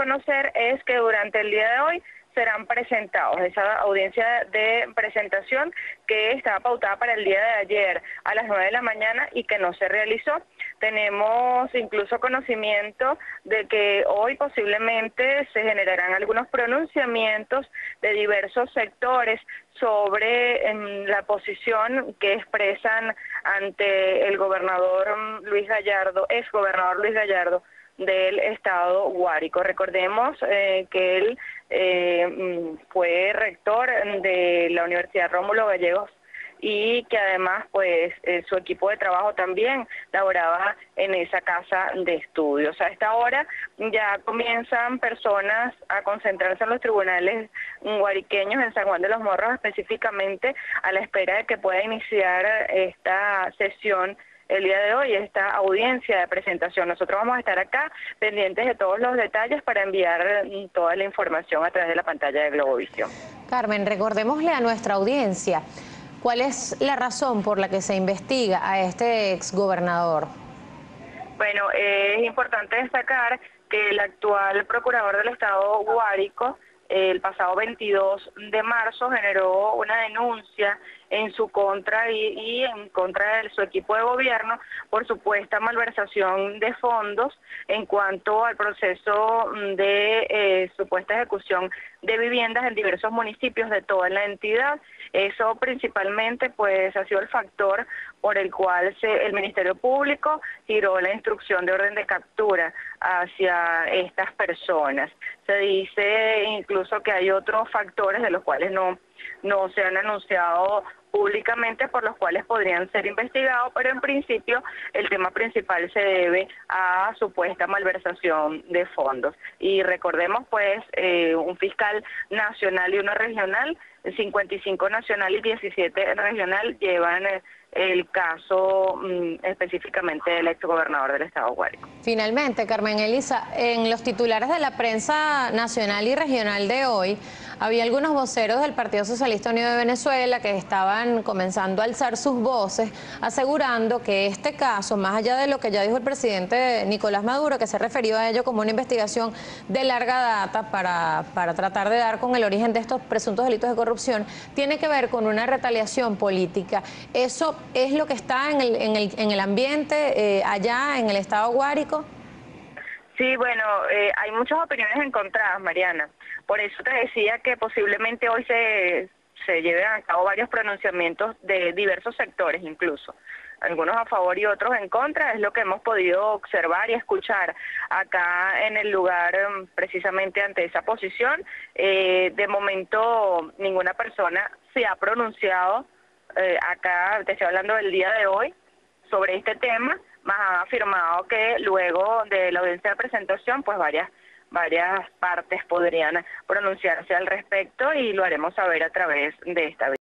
conocer es que durante el día de hoy serán presentados. Esa audiencia de presentación que estaba pautada para el día de ayer a las 9 de la mañana y que no se realizó. Tenemos incluso conocimiento de que hoy posiblemente se generarán algunos pronunciamientos de diversos sectores sobre la posición que expresan ante el gobernador Luis Gallardo, exgobernador Luis Gallardo, del estado Guárico. Recordemos que él fue rector de la Universidad Rómulo Gallegos y que además pues su equipo de trabajo también laboraba en esa casa de estudios. A esta hora ya comienzan personas a concentrarse en los tribunales guariqueños en San Juan de los Morros, específicamente a la espera de que pueda iniciar esta sesión el día de hoy, esta audiencia de presentación. Nosotros vamos a estar acá pendientes de todos los detalles para enviar toda la información a través de la pantalla de Globovisión. Carmen, recordémosle a nuestra audiencia, ¿cuál es la razón por la que se investiga a este exgobernador? Bueno, es importante destacar que el actual procurador del estado Guárico, el pasado 22 de marzo, generó una denuncia en su contra y en contra de su equipo de gobierno por supuesta malversación de fondos en cuanto al proceso de supuesta ejecución de viviendas en diversos municipios de toda la entidad. Eso principalmente pues ha sido el factor por el cual el Ministerio Público giró la instrucción de orden de captura hacia estas personas. Se dice incluso que hay otros factores de los cuales no se han anunciado públicamente, por los cuales podrían ser investigados, pero en principio el tema principal se debe a supuesta malversación de fondos. Y recordemos pues un fiscal nacional y uno regional, 55 nacional y 17 regional llevan el caso específicamente del exgobernador del estado Guárico. Finalmente, Carmen Elisa, en los titulares de la prensa nacional y regional de hoy, había algunos voceros del Partido Socialista Unido de Venezuela que estaban comenzando a alzar sus voces, asegurando que este caso, más allá de lo que ya dijo el presidente Nicolás Maduro, que se refirió a ello como una investigación de larga data para tratar de dar con el origen de estos presuntos delitos de corrupción, tiene que ver con una retaliación política. ¿Eso es lo que está en el ambiente allá en el estado Guárico? Sí, bueno, hay muchas opiniones encontradas, Mariana. Por eso te decía que posiblemente hoy se lleven a cabo varios pronunciamientos de diversos sectores incluso. Algunos a favor y otros en contra, es lo que hemos podido observar y escuchar acá en el lugar precisamente ante esa posición. De momento ninguna persona se ha pronunciado, acá te estoy hablando del día de hoy, sobre este tema, más han afirmado que luego de la audiencia de presentación, pues varias partes podrían pronunciarse al respecto y lo haremos saber a través de esta